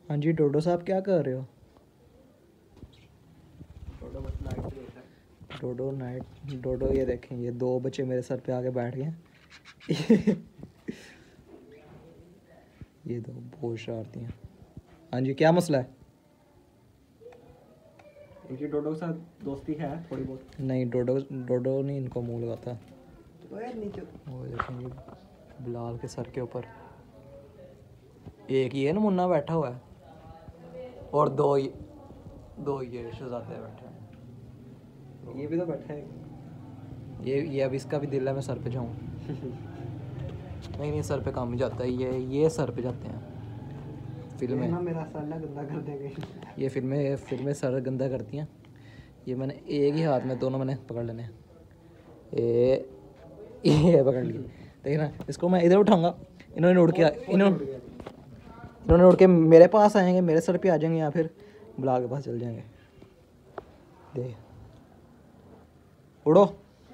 हाँ जी डोडो साहब क्या कर रहे हो? डोडो नाइट डोडो, ये देखें ये दो बच्चे मेरे सर पे आके बैठ गए। ये दो बहुत शरारती हैं। हाँ जी क्या मसला है? इनकी डोडो के साथ दोस्ती है थोड़ी बहुत। नहीं डोडो डोडो नहीं इनको मुंह लगाता। तो यार नीचे वो देखेंगे बिलाल के सर के ऊपर एक ये नमूना बैठा हुआ है और दो ये शहजादे बैठे हैं। ये भी तो बैठा है। ये अब इसका भी दिल है मैं सर पे जाऊँ। नहीं सर पे काम ही जाता है, ये सर पे जाते हैं फिल्में। ना मेरा सर ना गंदा कर देंगे। ये फिल्में सर गंदा करती हैं। ये मैंने एक ही हाथ में दोनों मैंने पकड़ लेने हैं। ये पकड़ लिए, देखिए ना इसको मैं इधर उठाऊंगा, इन्होंने उड़ के मेरे पास आएंगे, मेरे सर पे आ जाएंगे या फिर बिलाल के पास चल जाएंगे। देख उड़ो।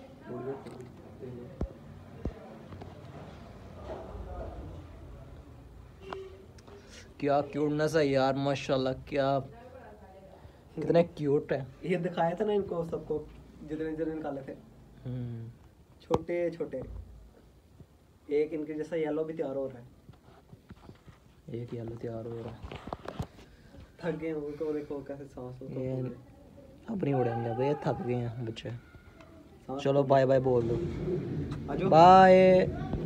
क्या क्यूटनेस है यार, माशाल्लाह क्या कितने क्यूट है। ये दिखाया था ना इनको सबको जितने जितने निकाले थे, छोटे छोटे। एक इनके जैसा येलो भी तैयार हो रहा है। एक येलो तैयार हो रहा है। थक गए हैं उनको देखो कैसे सांस ये अब नहीं उड़ेंगे, अब ये थक गए हैं बच्चे। सांस चलो बाय बाय बोल दो। आ जाओ। बाय।